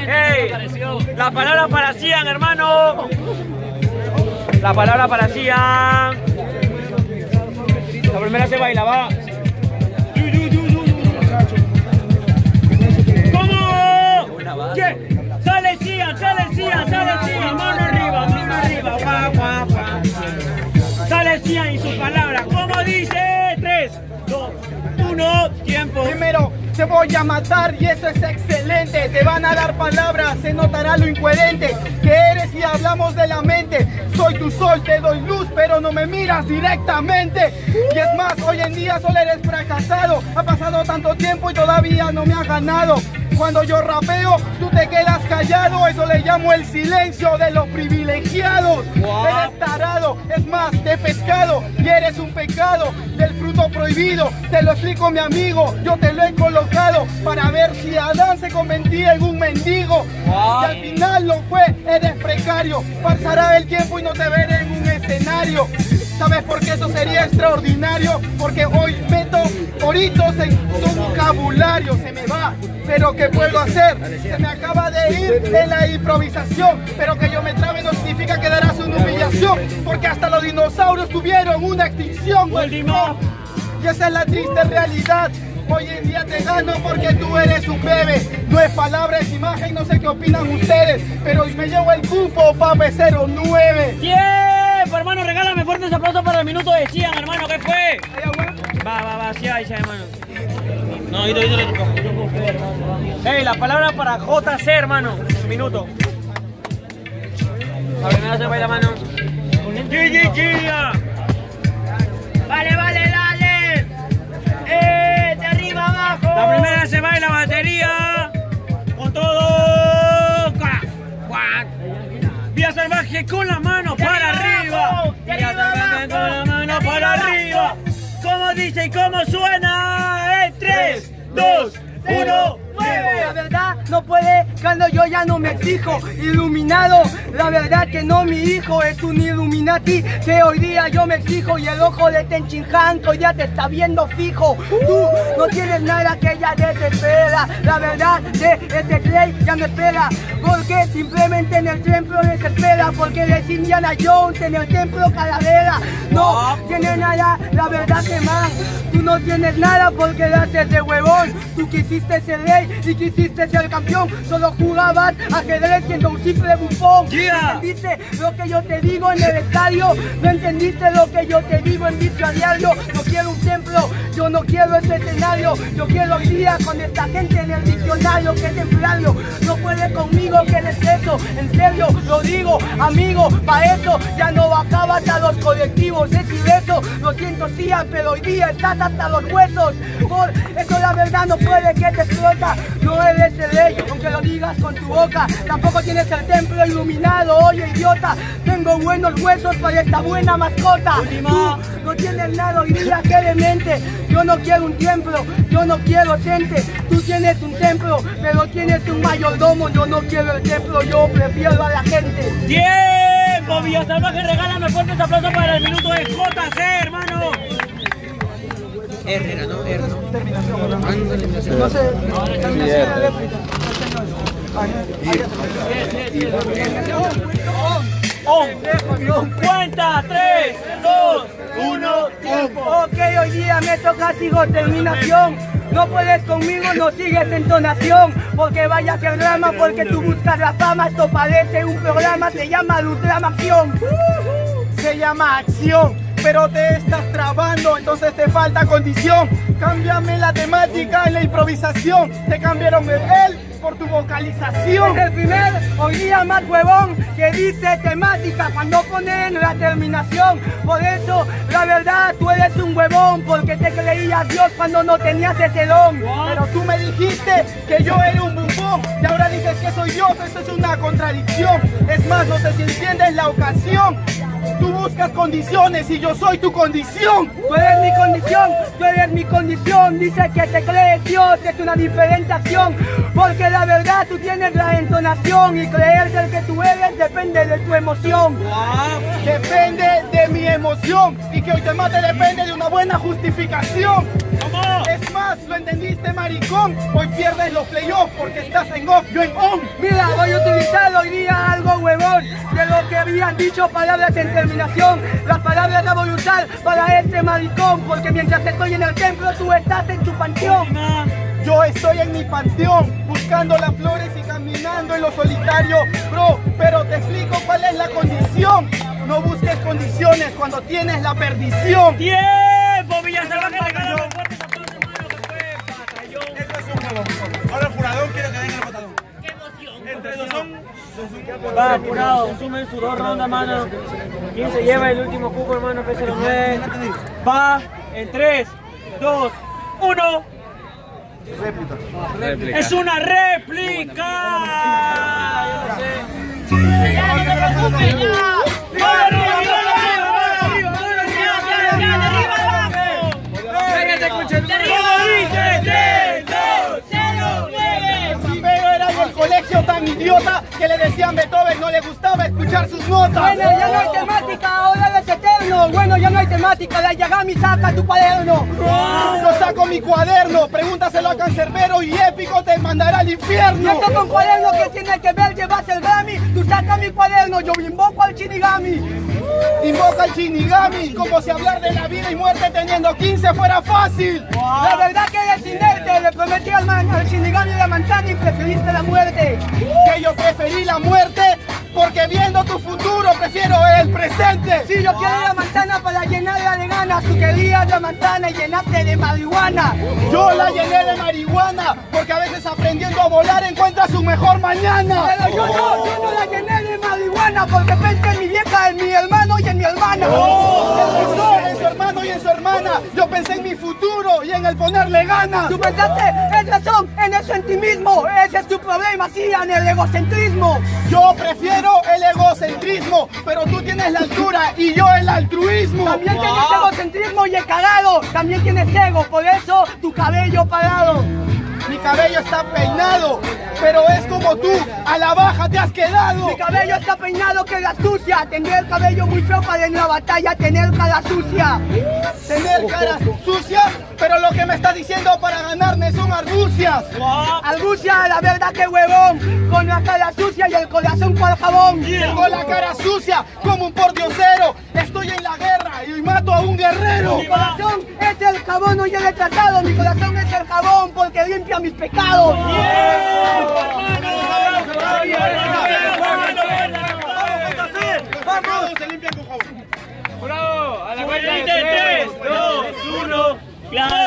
Hey, la palabra para Cian, hermano. La palabra para Cian. La primera se baila, va. ¿Cómo? ¿Qué? Sale Cian, mano arriba, guau, guau, guau. Sale Cian y su palabra, ¿cómo dice? 3, 2, 1, tiempo. Primero te voy a matar y eso es excelente. Te van a dar palabras, se notará lo incoherente que eres y hablamos de la mente. Soy tu sol, te doy luz, pero no me miras directamente. Y es más, hoy en día solo eres fracasado. Ha pasado tanto tiempo y todavía no me has ganado. Cuando yo rapeo, tú te quedas callado. Eso le llamo el silencio de los privilegiados. Wow. Eres tarado, es más, de pescado. Y eres un pecado del fruto prohibido. Te lo explico, mi amigo, yo te lo he colocado para ver si Adán se convertía en un mendigo. Wow. Y al final lo fue, eres precario. Pasará el tiempo y no te veré en un escenario. ¿Sabes por qué eso sería extraordinario? Porque hoy meto oritos en tu vocabulario. Se me va, pero ¿qué puedo hacer? Se me acaba de ir en la improvisación. Pero que yo me trabe no significa que darás una humillación. Porque hasta los dinosaurios tuvieron una extinción. Último. Y esa es la triste realidad. Hoy en día te gano porque tú eres un bebé. No es palabra, es imagen, no sé qué opinan ustedes. Pero hoy me llevo el cupo, pape 09. ¡Tiempo, hermano! Regálame fuertes aplausos para el minuto de Cian, hermano. ¿Qué fue? Va, sí, ahí, hermano. No, yo Hey, la palabra para JC, hermano. Un minuto. La primera se baila, mano. Vale, dale. De arriba abajo. La primera se baila batería. Con todo. Vía salvaje con la mano para arriba. Vía salvaje con la mano para arriba. ¿Cómo dice y cómo suena? 3, 2, 1. La verdad no puede, cuando yo ya no me exijo. Iluminado, la verdad que no, mi hijo es un Illuminati. Que hoy día yo me exijo y el ojo de Tenchin Han ya te está viendo fijo. Tú no tienes nada que ya desespera. La verdad de este Clay ya me espera. Porque simplemente en el templo desespera. Porque eres Indiana Jones en el templo calavera. No tienes nada, la verdad que más. Tú no tienes nada porque le haces de huevón. Tú quisiste ser rey y quisiste ser campeón. Solo jugabas ajedrez siendo un simple bufón. ¿No entendiste lo que yo te digo en el estadio? ¿No entendiste lo que yo te digo en vicio a diario? No quiero un templo, yo no quiero ese escenario. Yo quiero hoy día con esta gente en el diccionario. Que templario, no puede conmigo que eres eso. En serio, lo digo, amigo, pa' eso ya no bajabas a los colectivos. Es eso, lo siento, Cian, pero hoy día estás hasta los huesos. Por eso la verdad no puede que te explota. No eres el rey, aunque lo digas con tu boca. Tampoco tienes el templo iluminado, oye idiota. Tengo buenos huesos para esta buena mascota. Tú no tienes nada hoy día que demente. Yo no quiero un templo, yo no quiero gente. Tú tienes un templo, pero tienes un mayordomo. Yo no quiero el templo, yo prefiero a la gente. ¡Tiempo! Villa Salvaje, regálame fuertes aplausos para el minuto de JC, hermano. R, ¿no? R. No sé, Cuenta, 3, 2, 1, tiempo. Ok, hoy día me toca, sigo terminación. No puedes conmigo, no sigues entonación. Porque vaya que drama, porque tú buscas la fama. Esto parece un programa, se llama Luz Drama Acción. Se llama acción, pero te estás trabando, entonces te falta condición. Cámbiame la temática en la improvisación. Te cambiaron el él por tu vocalización. Es el primer hoy día más huevón que dice temática cuando ponen la terminación. Por eso, la verdad, tú eres un huevón, porque te creías Dios cuando no tenías ese don. Pero tú me dijiste que yo era un bufón y ahora dices que soy Dios. Esto es una contradicción. Es más, no sé si entiendes la ocasión. Tú buscas condiciones y yo soy tu condición. Tú eres mi condición, tú eres mi condición. Dice que te crees Dios, es una diferente acción. Porque la verdad tú tienes la entonación y creer del que tú eres depende de tu emoción. Depende de mi emoción y que hoy te mate depende de una buena justificación. Es más, lo entendiste, maricón. Hoy pierdes los playoffs porque estás en off, yo en on. Mira, voy a utilizar hoy día algo huevón de lo que habían dicho palabras en terminación. Las palabras las voy a usar para este maricón, porque mientras estoy en el templo tú estás en tu panteón. Yo estoy en mi panteón, buscando las flores y caminando en lo solitario, bro, pero te explico cuál es la condición. No busques condiciones cuando tienes la perdición. ¡Tiempo, Villasalva, que le ganó los fuertes aplausos, hermano, que fue batallón! Esto es un juego. Ahora el jurador quiere que venga el batallón. ¡Qué emoción! Entre dos son... Va apurado, consumen sus 2 rondas, mano. ¿Quién se lleva el último cupo, hermano? PC9. Va en 3, 2, 1. Réplica. ¡Es una réplica! Colegio tan idiota que le decían Beethoven, no le gustaba escuchar sus notas. Bueno, ya no hay temática, ahora eres eterno. Bueno, ya no hay temática, la Yagami saca tu cuaderno. Yo saco mi cuaderno, pregúntaselo a Cancerbero y Épico te mandará al Y infierno. esto con cuaderno que tiene que ver, llevas el Grammy. Tú sacas mi cuaderno, yo invoco al Shinigami. Invoca al Shinigami, como si hablar de la vida y muerte teniendo 15 fuera fácil. La verdad que eres inerte, le prometí al Shinigami la manzana y preferiste la muerte. Que yo preferí la muerte porque viendo tu futuro prefiero el presente. Si yo quiero la manzana para llenarla de ganas, tú querías la manzana y llenaste de marihuana. Yo la llené de marihuana porque a veces aprendiendo a volar encuentras su mejor mañana. Pero yo no la llené de marihuana porque pensé en mi vieja, en mi hermano y en mi hermana. En su hermano y en su hermana. Yo pensé en mi futuro y en el ponerle ganas. Tú pensaste en razón, en eso en ti mismo. Ese es tu problema, sí, en el egocentrismo. Yo prefiero el egocentrismo, pero tú tienes la altura y yo el altruismo. También tienes egocentrismo y el cagado. También tienes ego, por eso tu cabello parado. Mi cabello está peinado, pero es como tú, a la baja te has quedado. Mi cabello está peinado que la sucia. Tener el cabello muy feo para en la batalla tener cara sucia. Tener cara sucia, pero lo que me estás diciendo para ganarme son argucias. Argucia, la verdad que huevón. Con la cara sucia y el corazón cual jabón. Tengo la cara sucia como un pordiosero. Estoy en la guerra y mato a un guerrero. Mi corazón es el jabón, no el tratado. Mi corazón es el jabón porque limpia mis pecados. Vamos, se limpian con jabón. ¡Bravo! A la cuenta de 3, 2, 1.